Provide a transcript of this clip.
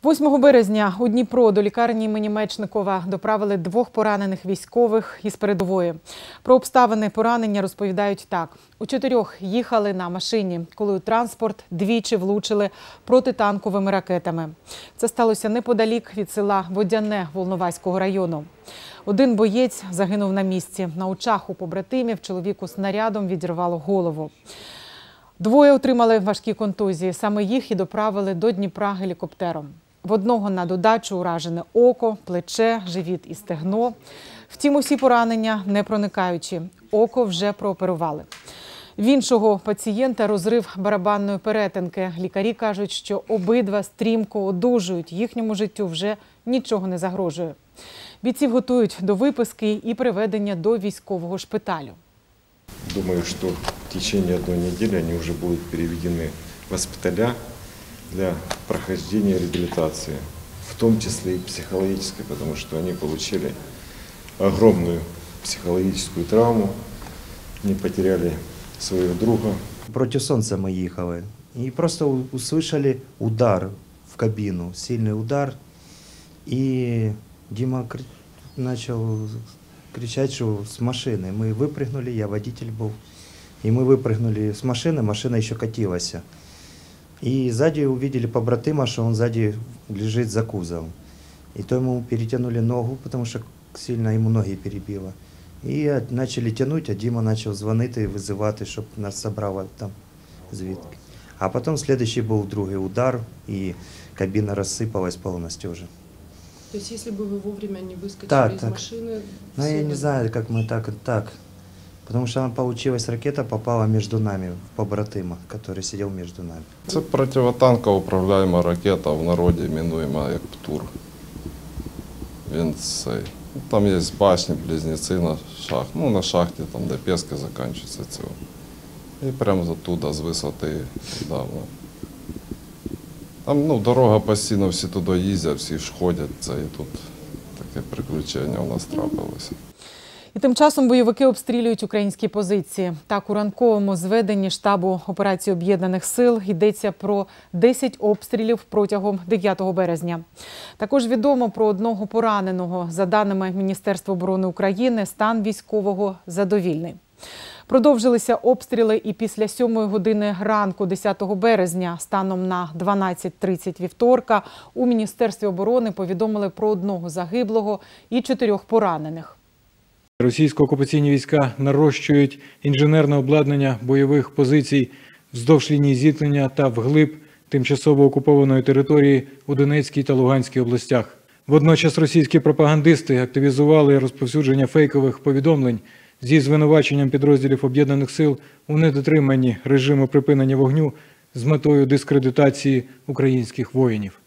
8 березня у Дніпро до лікарні імені Мечникова доправили 2 поранених військових із передової. Про обставини поранення розповідають так. У 4 їхали на машині, коли у транспорт двічі влучили протитанковими ракетами. Це сталося неподалік від села Водяне Волноваського району. Один боєць загинув на місці. На очах у побратимів чоловіку снарядом відірвало голову. 2 отримали важкі контузії. Саме їх і доправили до Дніпра гелікоптером. В одного на додачу уражене око, плече, живіт і стегно. Втім, усі поранення не проникаючі. Око вже прооперували. В іншого пацієнта розрив барабанної перетинки. Лікарі кажуть, що обидва стрімко одужують. Їхньому життю вже нічого не загрожує. Бійців готують до виписки і приведення до військового шпиталю. Думаю, что в течение 1 недели они уже будут переведены в госпиталя для прохождения реабилитации, в том числе и психологической, потому что они получили огромную психологическую травму, не потеряли своего друга. Против солнца мы ехали и просто услышали удар в кабину, сильный удар, и Дима начал кричать, что с машины. Мы выпрыгнули, я водитель был, и мы выпрыгнули с машины, машина еще катилась. И сзади увидели побратима, что он сзади лежит за кузовом. И то ему перетянули ногу, потому что сильно ему ноги перебило. И начали тянуть, а Дима начал звонить и вызывать, чтобы нас собрало там звідки. А потом следующий был другой удар, и кабина рассыпалась полностью уже. То есть, если бы вы вовремя не выскочили из машины... Ну, я не знаю, как мы так. Потому что она получилась, ракета попала между нами, в побратима, который сидел между нами. Це противотанкова управляема ракета, в народі іменуємо як ПТУР. Там є башні, близнеці на шахті, там де пески закінчуються цього. І прямо оттуда, з висоти, давно. Там дорога постійно, всі туди їздять, всі ж ходять, і тут таке приключення у нас трапилося. І тим часом бойовики обстрілюють українські позиції. Так, у ранковому зведенні штабу операції Об'єднаних сил йдеться про 10 обстрілів протягом 9 березня. Також відомо про 1 пораненого. За даними Міністерства оборони України, стан військового задовільний. Продовжилися обстріли і після 7 години ранку 10 березня. Станом на 12:30 вівторка у Міністерстві оборони повідомили про 1 загиблого і 4 поранених. Російсько-окупаційні війська нарощують інженерне обладнання бойових позицій вздовж лінії зіткнення та вглиб тимчасово окупованої території у Донецькій та Луганській областях. Водночас російські пропагандисти активізували розповсюдження фейкових повідомлень зі звинуваченням підрозділів Об'єднаних сил у недотриманні режиму припинення вогню з метою дискредитації українських воїнів.